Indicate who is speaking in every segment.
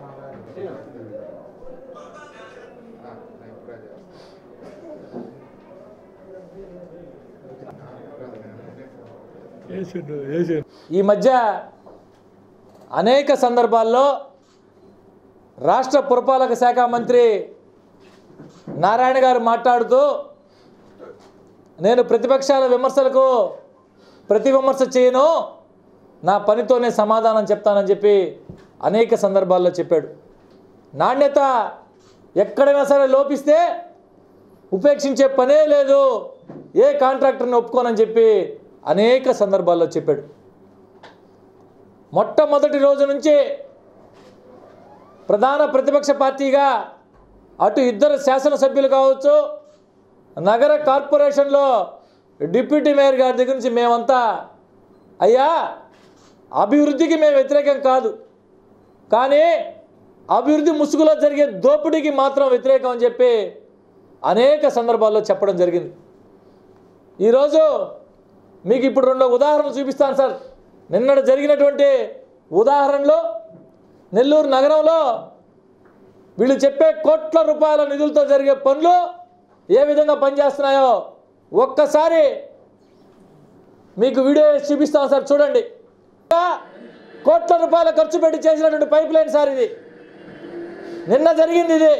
Speaker 1: ఈ మధ్య అనేక సందర్భాల్లో రాష్ట్ర పురపాలక శాఖ మంత్రి నారాయణ గారు మాట్లాడుతూ నేను ప్రతిపక్షాల విమర్శలకు ప్రతి విమర్శ చేయను, నా పనితోనే సమాధానం చెప్తానని చెప్పి అనేక సందర్భాల్లో చెప్పాడు. నాణ్యత ఎక్కడైనా సరే లోపిస్తే ఉపేక్షించే పనే లేదు, ఏ కాంట్రాక్టర్ని ఒప్పుకోనని చెప్పి అనేక సందర్భాల్లో చెప్పాడు. మొట్టమొదటి రోజు నుంచి ప్రధాన ప్రతిపక్ష పార్టీగా అటు ఇద్దరు శాసనసభ్యులు కావచ్చు, నగర కార్పొరేషన్లో డిప్యూటీ మేయర్ గారి దగ్గర నుంచి మేమంతా అయ్యా అభివృద్ధికి మేము వ్యతిరేకం కాదు, కానీ అభివృద్ధి ముసుగులో జరిగే దోపిడీకి మాత్రం వ్యతిరేకం అని చెప్పి అనేక సందర్భాల్లో చెప్పడం జరిగింది. ఈరోజు మీకు ఇప్పుడు 2 ఉదాహరణలు చూపిస్తాను సార్. నిన్నటి జరిగినటువంటి ఉదాహరణలో నెల్లూరు నగరంలో వీళ్ళు చెప్పే కోట్ల రూపాయల నిధులతో జరిగే పనులు ఏ విధంగా పనిచేస్తున్నాయో ఒక్కసారి మీకు వీడియో చూపిస్తాను సార్, చూడండి. కోట్ల రూపాయల ఖర్చు పెట్టి చేసినటువంటి పైప్ లైన్ సార్ ఇది. నిన్న జరిగింది ఇది.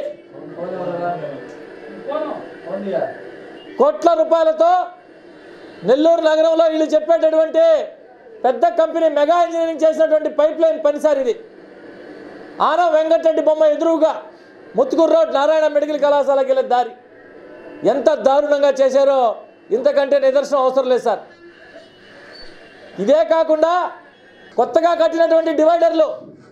Speaker 1: కోట్ల రూపాయలతో నెల్లూరు నగరంలో వీళ్ళు చెప్పేటటువంటి పెద్ద కంపెనీ మెగా ఇంజనీరింగ్ చేసినటువంటి పైప్ లైన్ పని సార్ ఇది. ఆనా వెంకటరెడ్డి బొమ్మ ఎదురుగా ముత్తుకూరు రోడ్ నారాయణ మెడికల్ కళాశాలకి వెళ్ళే దారి ఎంత దారుణంగా చేశారో ఇంతకంటే నిదర్శనం అవసరం లేదు సార్. ఇదే కాకుండా కొత్తగా కట్టినటువంటి డివైడర్లు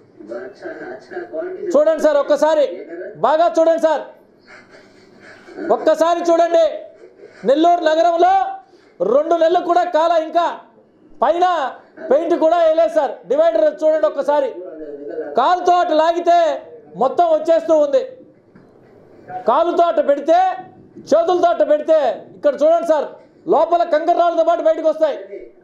Speaker 1: చూడండి సార్, ఒక్కసారి బాగా చూడండి సార్, ఒక్కసారి చూడండి. నెల్లూరు నగరంలో 2 నెలలు కూడా కాల ఇంకా పైన పెయింట్ కూడా వేయలేదు సార్. డివైడర్ చూడండి ఒక్కసారి, కాలుతో అటు లాగితే మొత్తం వచ్చేస్తూ ఉంది. కాలుతో అటు పెడితే, చేతులతో అటు పెడితే ఇక్కడ చూడండి సార్, లోపల కంకర రాళ్ళతో పాటు బయటకు వస్తాయి.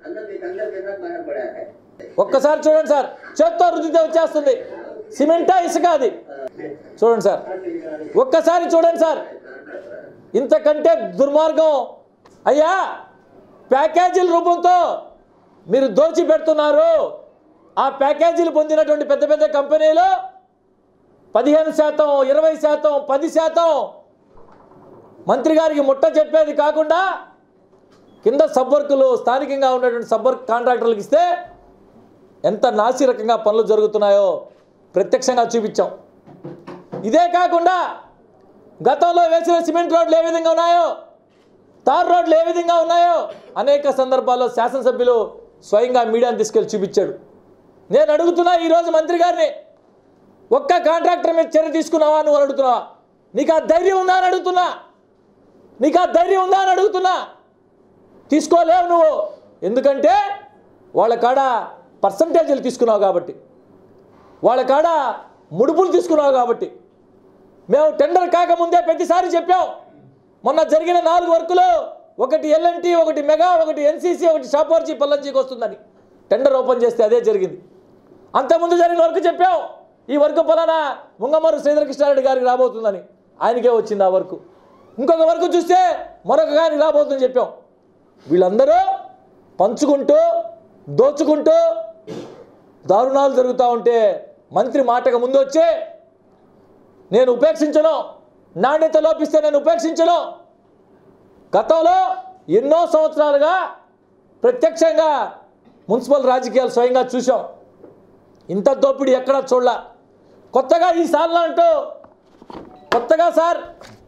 Speaker 1: ఒక్కసారి చూడండి సార్, చేత్తో రుద్దితే వచ్చేస్తుంది. సిమెంటా ఇసుక అది చూడండి సార్, ఒక్కసారి చూడండి సార్. ఇంతకంటే దుర్మార్గం అయ్యా, ప్యాకేజీల రూపంతో మీరు దోచి పెడుతున్నారు. ఆ ప్యాకేజీలు పొందినటువంటి పెద్ద పెద్ద కంపెనీలు 15%, 20%, 10% మంత్రి గారికి ముట్ట చెప్పేది కాకుండా కింద సబ్వర్కులు స్థానికంగా ఉన్నటువంటి సబ్వర్క్ కాంట్రాక్టర్లకు ఇస్తే ఎంత నాసిరకంగా పనులు జరుగుతున్నాయో ప్రత్యక్షంగా చూపించాం. ఇదే కాకుండా గతంలో వేసిన సిమెంట్ రోడ్లు ఏ విధంగా ఉన్నాయో, తార్ రోడ్లు ఏ విధంగా ఉన్నాయో అనేక సందర్భాల్లో శాసనసభ్యులు స్వయంగా మీడియాను తీసుకెళ్లి చూపించాడు. నేను అడుగుతున్నా ఈరోజు మంత్రి గారిని, ఒక్క కాంట్రాక్టర్ మీద చర్య తీసుకున్నావా నువ్వు అడుగుతున్నావా? నీకు ఆ ధైర్యం ఉందా అని అడుగుతున్నా, నీకు ఆ ధైర్యం ఉందా అని అడుగుతున్నా. తీసుకోలేవు నువ్వు, ఎందుకంటే వాళ్ళ కాడ పర్సంటేజీలు తీసుకున్నావు కాబట్టి, వాళ్ళ కాడ ముడుపులు తీసుకున్నావు కాబట్టి. మేము టెండర్ కాకముందే ప్రతిసారి చెప్పాం. మొన్న జరిగిన 4 వర్కులు, ఒకటి ఎల్ఎన్టీ, ఒకటి మెగా, ఒకటి ఎన్సీసీ, ఒకటి షాపోర్జీ పల్లంజీకి వస్తుందని టెండర్ ఓపెన్ చేస్తే అదే జరిగింది. అంతకుముందు జరిగిన వర్క్ చెప్పాం, ఈ వర్క్ పలానా ముంగమూరు శ్రీధరకృష్ణారెడ్డి గారికి రాబోతుందని, ఆయనకే వచ్చింది ఆ వర్క్. ఇంకొక వర్క్ చూస్తే మరొక గారికి రాబోతుందని చెప్పాం. వీళ్ళందరూ పంచుకుంటూ దోచుకుంటూ దారుణాలు జరుగుతూ ఉంటే మంత్రి మాటకు ముందు వచ్చి నేను ఉపేక్షించను, నాణ్యత లోపిస్తే నేను ఉపేక్షించను. గతంలో ఎన్నో సంవత్సరాలుగా ప్రత్యక్షంగా మున్సిపల్ రాజకీయాలు స్వయంగా చూసాం. ఇంత దోపిడీ ఎక్కడా చూడలా. కొత్తగా ఈ సార్లు అంటూ కొత్తగా సార్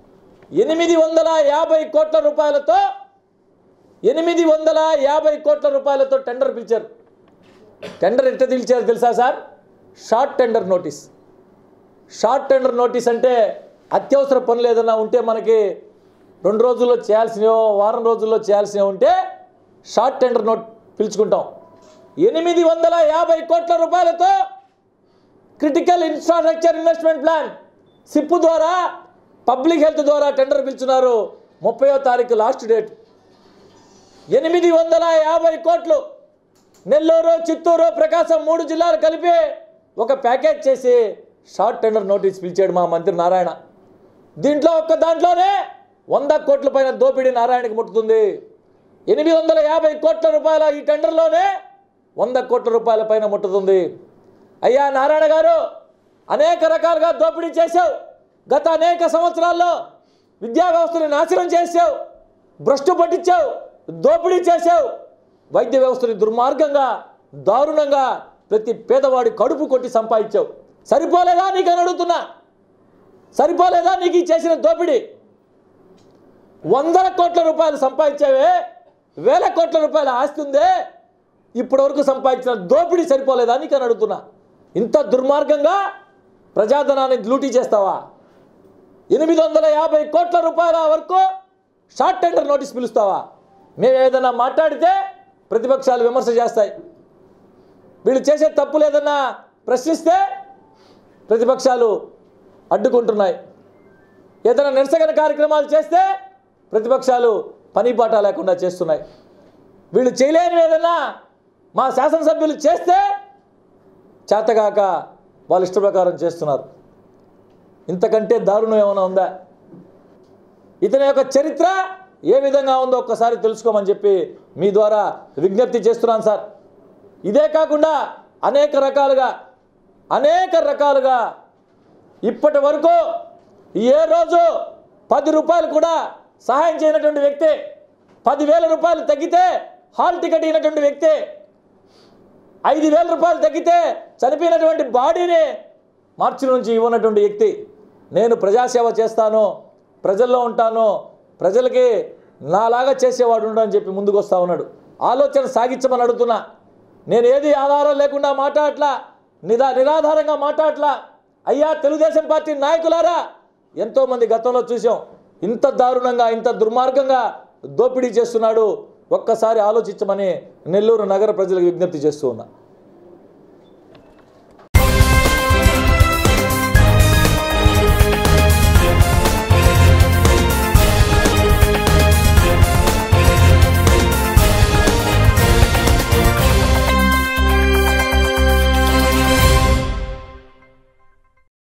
Speaker 1: 850 కోట్ల రూపాయలతో 850 కోట్ల రూపాయలతో టెండర్ పిలిచారు. టెండర్ ఎట్లా పిలిచారు తెలుసా sir? Short tender notice. Short tender notice అంటే అత్యవసర పనులు ఏదైనా ఉంటే మనకి 2 రోజుల్లో చేయాల్సినవో వారం రోజుల్లో చేయాల్సినవి ఉంటే షార్ట్ టెండర్ నోట్ పిలుచుకుంటాం. 850 కోట్ల రూపాయలతో క్రిటికల్ ఇన్ఫ్రాస్ట్రక్చర్ ఇన్వెస్ట్మెంట్ ప్లాన్ సిప్ ద్వారా పబ్లిక్ హెల్త్ ద్వారా టెండర్ పిలుచున్నారు. 30వ తారీఖు లాస్ట్ డేట్. 850 కోట్లు నెల్లూరు, చిత్తూరు, ప్రకాశం 3 జిల్లాలు కలిపి ఒక ప్యాకేజ్ చేసి షార్ట్ టెండర్ నోటీస్ పిలిచాడు మా మంత్రి నారాయణ. దీంట్లో ఒక్క దాంట్లోనే 100 కోట్ల పైన దోపిడీ నారాయణకి ముట్టుతుంది. 850 కోట్ల రూపాయల ఈ టెండర్లోనే 100 కోట్ల రూపాయల పైన ముట్టుతుంది. అయ్యా నారాయణ గారు, అనేక రకాలుగా దోపిడీ చేశావు. గత అనేక సంవత్సరాల్లో విద్యా వ్యవస్థని నాశనం చేసావు, భ్రష్టు పట్టించావు, దోపిడీ చేసావు. వైద్య వ్యవస్థని దుర్మార్గంగా, దారుణంగా ప్రతి పేదవాడి కడుపు కొట్టి సంపాదించావు. సరిపోలేదా నీకు అని అడుగుతున్నా? సరిపోలేదా నీకు ఈ చేసిన దోపిడీ? 100 కోట్ల రూపాయలు సంపాదించావే, 1000 కోట్ల రూపాయల ఆస్తి ఉందే, ఇప్పటి వరకు సంపాదించిన దోపిడీ సరిపోలేదా నీకు అని అడుగుతున్నా? ఇంత దుర్మార్గంగా ప్రజాధనాన్ని లూటీ చేస్తావా? 850 కోట్ల రూపాయల వరకు షార్ట్ టెండర్ నోటీస్ పిలుస్తావా? మేము ఏదైనా మాట్లాడితే ప్రతిపక్షాలు విమర్శ చేస్తాయి. వీళ్ళు చేసే తప్పులు ఏదన్నా ప్రశ్నిస్తే ప్రతిపక్షాలు అడ్డుకుంటున్నాయి. ఏదైనా నిరసన కార్యక్రమాలు చేస్తే ప్రతిపక్షాలు పనిపాట లేకుండా చేస్తున్నాయి. వీళ్ళు చేయలేని ఏదన్నా మా శాసనసభ్యులు చేస్తే చేతగాక వాళ్ళ ఇష్ట ప్రకారం చేస్తున్నారు. ఇంతకంటే దారుణం ఏమైనా ఉందా? ఇతని యొక్క చరిత్ర ఏ విధంగా ఉందో ఒక్కసారి తెలుసుకోమని చెప్పి మీ ద్వారా విజ్ఞప్తి చేస్తున్నాను సార్. ఇదే కాకుండా అనేక రకాలుగా ఇప్పటి వరకు ఏ రోజు 10 రూపాయలు కూడా సహాయం చేయనటువంటి వ్యక్తి, 10,000 రూపాయలు తగ్గితే హాల్ టికెట్ ఇచ్చినటువంటి వ్యక్తి, 5,000 రూపాయలు తగ్గితే చనిపోయినటువంటి బాడీని మార్చి నుంచి ఇవ్వనటువంటి వ్యక్తి. నేను ప్రజాసేవ చేస్తాను, ప్రజల్లో ఉంటాను, ప్రజలకి నాలాగా చేసేవాడు ఉండని చెప్పి ముందుకు వస్తూ ఉన్నాడు. ఆలోచన సాగించమని అడుగుతున్నా. నేను ఏది ఆధారం లేకుండా మాట్లాడట్లా, నిరాధారంగా మాట్లాడట్లా. అయ్యా తెలుగుదేశం పార్టీ నాయకులారా, ఎంతోమంది గతంలో చూసాం. ఇంత దారుణంగా, ఇంత దుర్మార్గంగా దోపిడీ చేస్తున్నాడు. ఒక్కసారి ఆలోచించమని నెల్లూరు నగర ప్రజలకు విజ్ఞప్తి చేస్తూ ఉన్నా.